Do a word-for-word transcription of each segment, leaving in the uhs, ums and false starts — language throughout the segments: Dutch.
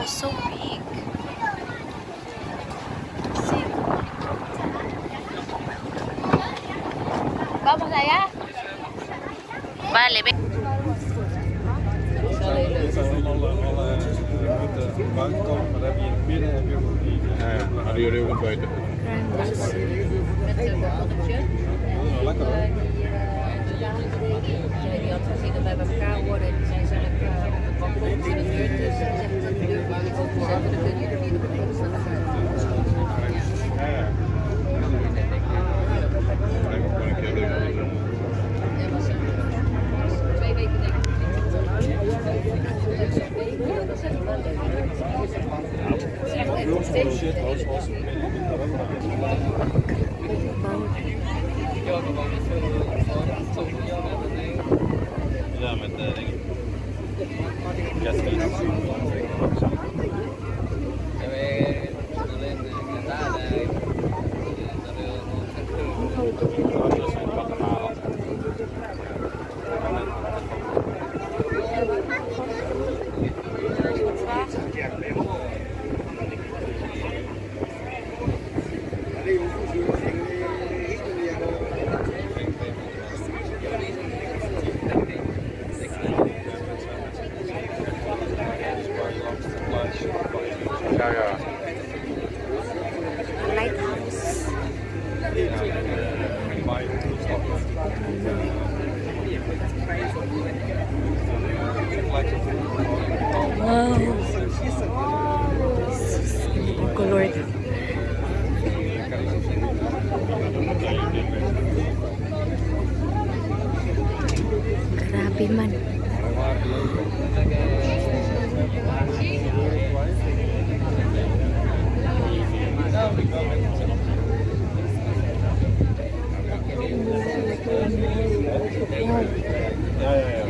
So big. See? Vamos allá. Vale, ven. Buiten komen, maar dan heb je in het midden heb je ook die. Ja, ja, dan hadden jullie ook een buiten. Lekker hoor. Die had gezien dat wij bij elkaar hoorden en die zijn zelf op het balkon in de deur tussen. Ze zegt dat de deur buiten openzetten, dan kunnen jullie niet op het balkon staan. Ja, ja. En was twee weken denk ik. Dat is echt wel leuk. Het is echt een Shit, was was ja, met de dingen. Ja, ja, ja. Lighthouse. Wow. Ang color. Grabe man. Ja, ja, ja.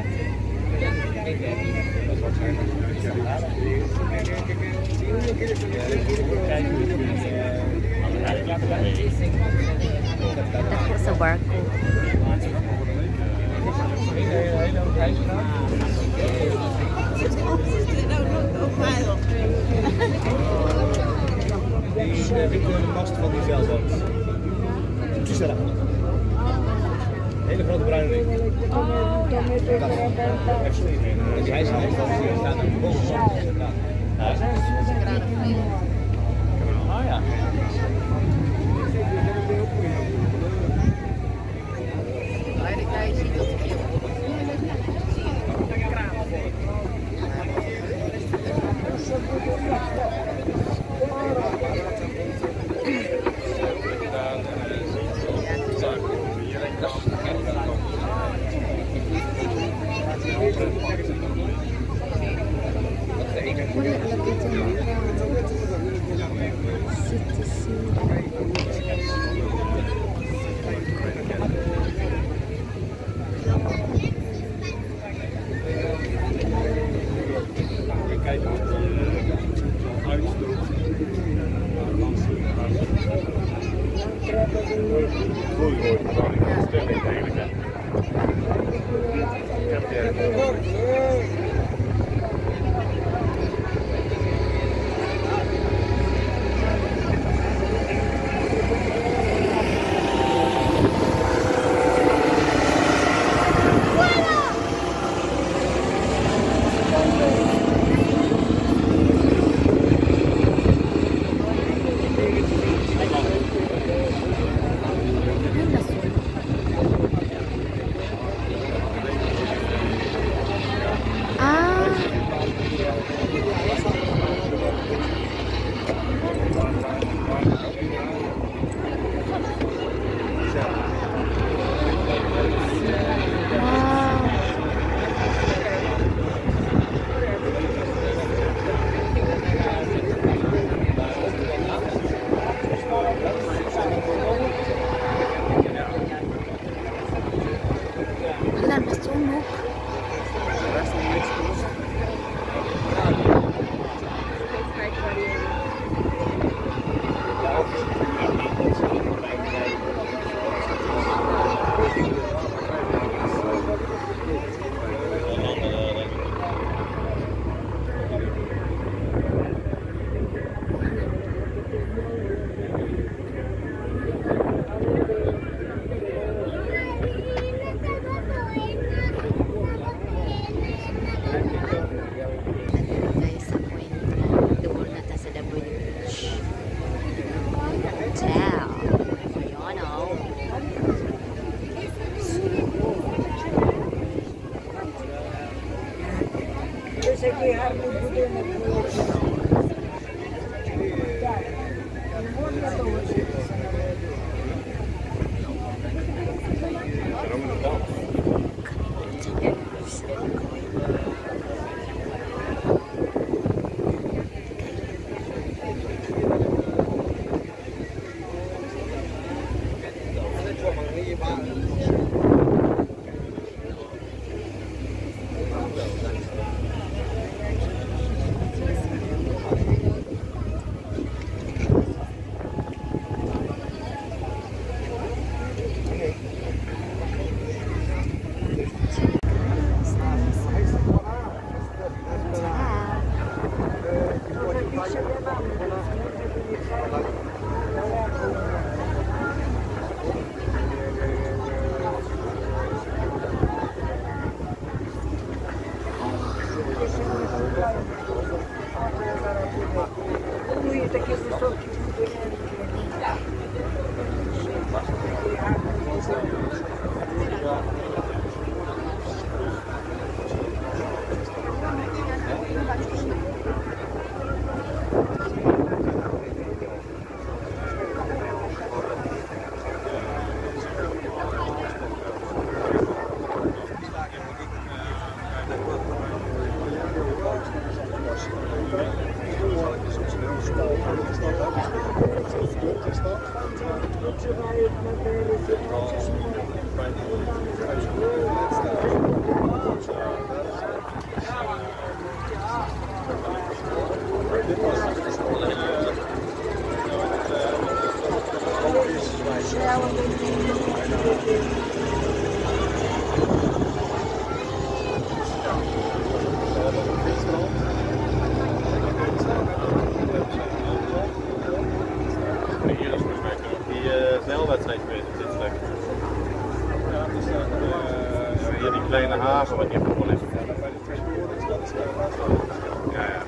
Dako sa barko. Ik kom in de mast van die zeilboot. Toestel. Hele grote bruine ding. Hij is al staan op de boven. Ja. Ah ja. Je ziet dat ik hier zie je een kraan voor. Wala lagi dyan. City Kijk wat uh, uitstoot. Goed hoor, maar dan is het stelling eigenlijk. Ik heb het. Ay, las snelwedstrijd geweest op dit stuk. Ja, dus dan, uh, hier die kleine haven wat hier voor is. Ja, ja.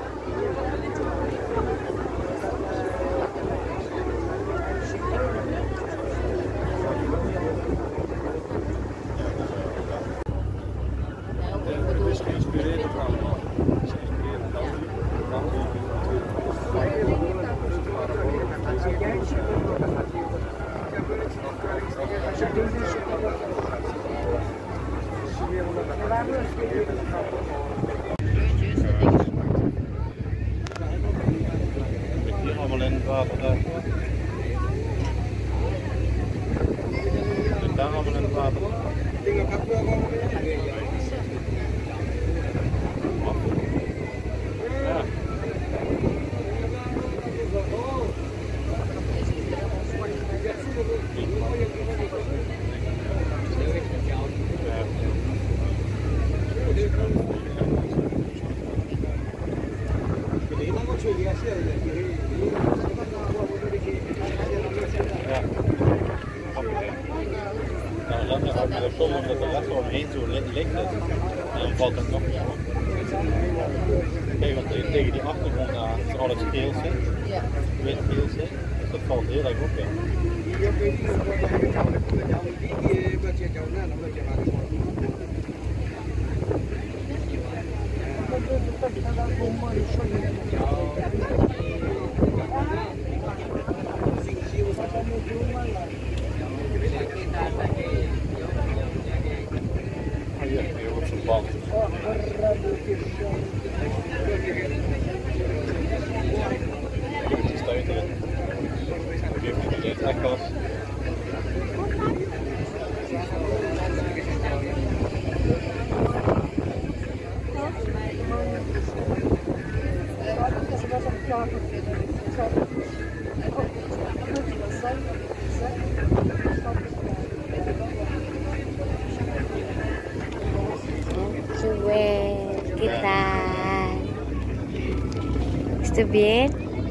Het is geïnspireerd allemaal. Het is geïnspireerd hier allemaal in het water daar. En daar allemaal in het water. Ja. Nou, soms omdat de rest omheen zo licht is, en dan valt het nog niet op. Kijk, want tegen die achtergrond aan is alles geel zit, wit geel zit, dus dat valt heel erg op. Ja. Hier, hier op zijn band. Dit is stuiteren. Geef me dit echt gas. Joel, ¿qué tal? ¿Estás bien?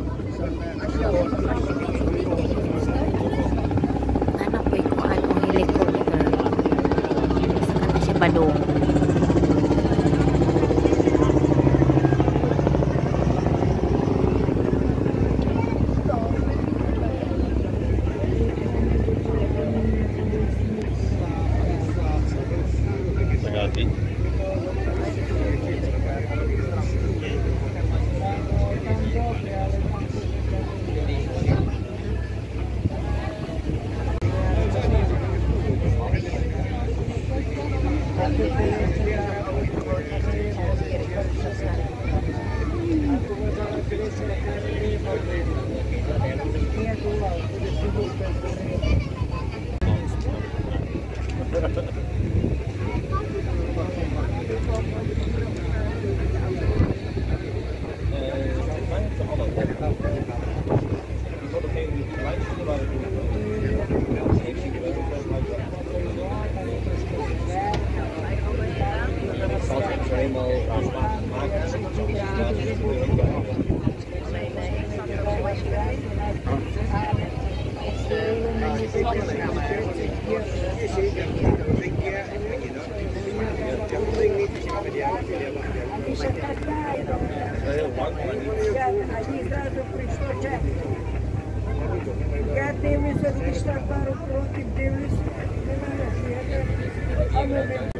Ano po yung anong helicopter? Saan na siya padong? Daar gaat hij. helemaal maken. Я дивлюся, пішла пару кроків, дивлюся, немає.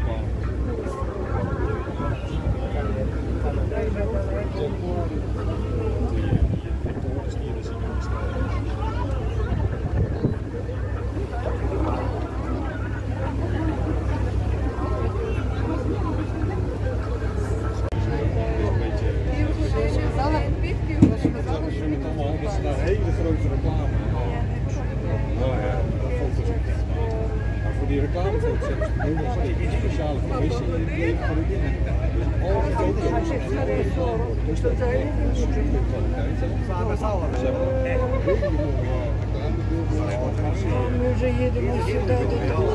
Hele grote reclame. Nou ja, foto's. Maar voor die reclamefoto's hebben ze helemaal een speciale commissie in het leven voor de dingen. Dus al die foto's dus dat is super kwaliteit. Ze hebben echt hele mooie reclamebeelden. Nu zie je de mensen daar doen.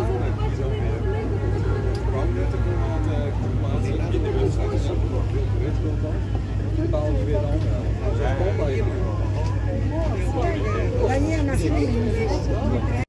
Ik kwam net ook aan de plaatsen in de wedstrijd. Ze hebben nog veel gewetspeel van. Toen bouwen ze weer de andere. Ze komen bij je. Ні, на